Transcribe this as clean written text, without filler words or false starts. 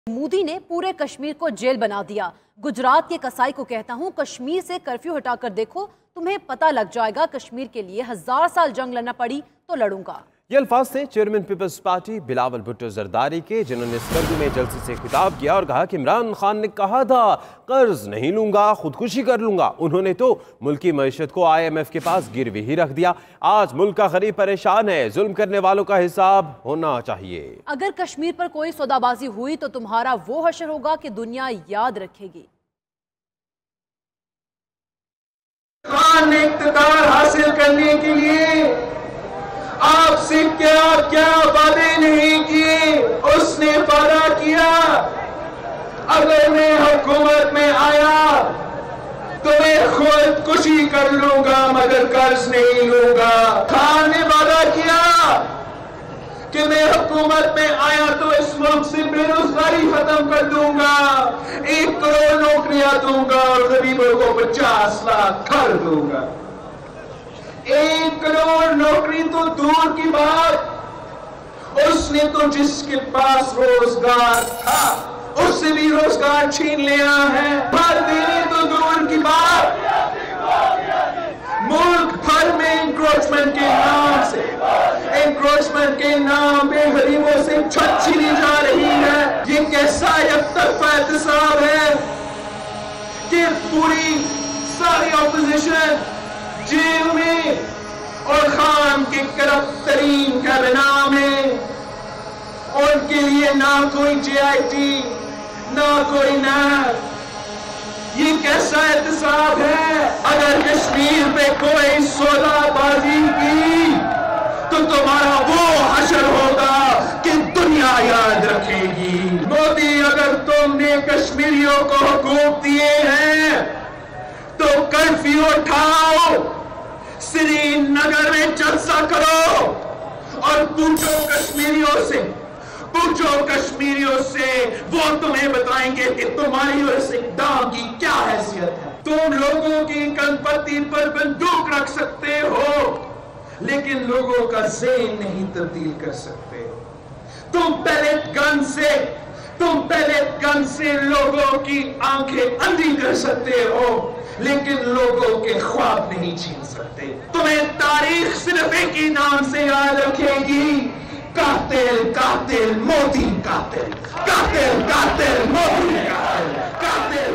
मोदी ने पूरे कश्मीर को जेल बना दिया। गुजरात के कसाई को कहता हूं, कश्मीर से कर्फ्यू हटाकर देखो, तुम्हें पता लग जाएगा। कश्मीर के लिए 1000 साल जंग लड़ना पड़ी तो लड़ूंगा। ये अल्फाज थे chairman peoples party Bilawal Bhutto Zardari के, जिन्होंने स्कंदू में जलसे से खिताब किया और कहा कि इमरान खान ने कहा था कर्ज नहीं लूंगा, खुदकुशी कर लूंगा। उन्होंने तो मुल्क की मईशत को IMF के पास गिरवी ही रख दिया। आज मुल्क का गरीब परेशान है, जुल्म करने वालों का हिसाब होना चाहिए। अगर कश्मीर पर कोई सौदाबाजी हुई तो तुम्हारा वो हशर होगा कि दुनिया याद रखेगी। खान ने इख्तियार हासिल करने के लिए आपसे क्या क्या वादे नहीं किए। उसने वादा किया, अगर मैं हुकूमत में आया तो मैं खुदकुशी कर लूंगा मगर कर्ज नहीं लूंगा। खान ने वादा किया कि मैं हुकूमत में आया तो इस मुल्क से बेरोजगारी खत्म कर दूंगा, 1 करोड़ नौकरियां दूंगा और गरीबों को 50 लाख घर दूंगा। 1 करोड़ नौकरी तो दूर की बात, उसने तो जिसके पास रोजगार था उससे भी रोजगार छीन लिया है। भर देने तो दूर की बात, मुल्क भर में एनक्रोचमेंट के नाम पे गरीबों से छत छीनी जा रही है। ये कैसा यकतरफा एहतसाब है कि पूरी सारी ऑपोजिशन जेल में और खान के करप्ट तरीन कैबिनेट में, उनके लिए ना कोई JIT ना कोई NAB। ये कैसा एहतसाब है? अगर कश्मीर पे कोई सौदाबाजी की तो तुम्हारा वो हशर होगा कि दुनिया याद रखेगी। मोदी, अगर तुमने कश्मीरियों को हुकूक दिए हैं तो कर्फ्यू उठाओ, श्रीनगर में जलसा करो और पूछो कश्मीरियों से, वो तुम्हें बताएंगे कि तुम्हारी और इस इक़दाम की क्या हैसियत है। तुम लोगों की कंपति पर बंदूक रख सकते हो लेकिन लोगों का ज़हन नहीं तब्दील कर सकते। तुम पैलेट गन से लोगों की आंखें अंधी कर सकते हो लेकिन लोगों के ख्वाब नहीं छीन सकते। तुम्हें तारीख सिर्फ एक ही नाम से याद रखेगी, कातिल कातिल मोदी कातिल, कातिल कातिल मोदी कातिल, कातिल